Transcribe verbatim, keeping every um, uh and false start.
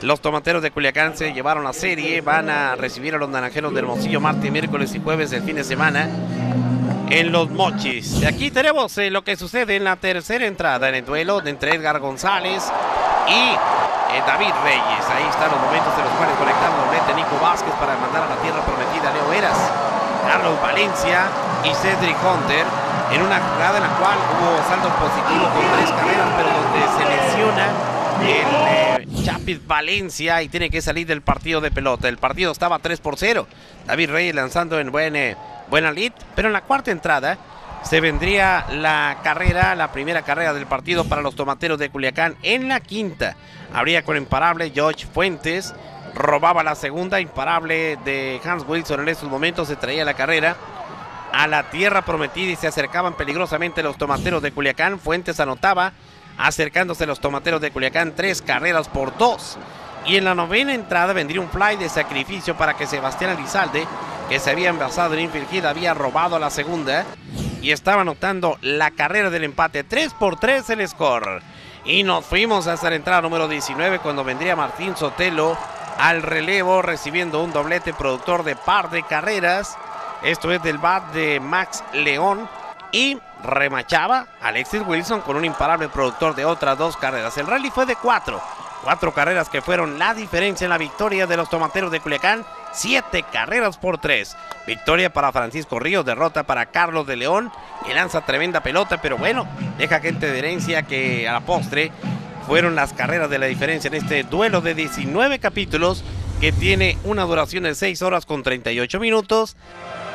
Los tomateros de Culiacán se llevaron la serie. Van a recibir a los naranjeros del Hermosillo martes, miércoles y jueves del fin de semana en Los Mochis. Y aquí tenemos eh, lo que sucede en la tercera entrada en el duelo entre Edgar González y eh, David Reyes. Ahí están los momentos de los cuales conectaron doblete Nico Vázquez para mandar a la tierra prometida a Leo Veras, Carlos Valencia y Cedric Hunter, en una jugada en la cual hubo saldo positivo con tres carreras, pero donde se lesiona el eh, Chapis Valencia y tiene que salir del partido de pelota. El partido estaba tres por cero. David Reyes lanzando en buen, eh, buena lead, pero en la cuarta entrada se vendría la carrera, la primera carrera del partido para los tomateros de Culiacán. En la quinta habría con imparable George Fuentes, robaba la segunda, imparable de Hans Wilson. En estos momentos se traía la carrera a la tierra prometida y se acercaban peligrosamente los tomateros de Culiacán. Fuentes anotaba, acercándose los tomateros de Culiacán, tres carreras por dos. Y en la novena entrada vendría un fly de sacrificio para que Sebastián Elizalde, que se había envasado en infield hit, había robado la segunda y estaba anotando la carrera del empate. tres por tres el score. Y nos fuimos hasta la entrada número diecinueve, cuando vendría Martín Sotelo al relevo, recibiendo un doblete productor de par de carreras. Esto es del bat de Max León. Y remachaba Alexis Wilson con un imparable productor de otras dos carreras. El rally fue de cuatro. Cuatro carreras que fueron la diferencia en la victoria de los tomateros de Culiacán. Siete carreras por tres. Victoria para Francisco Ríos, derrota para Carlos de León, que lanza tremenda pelota, pero bueno, deja gente de herencia que a la postre fueron las carreras de la diferencia en este duelo de diecinueve capítulos que tiene una duración de seis horas con treinta y ocho minutos.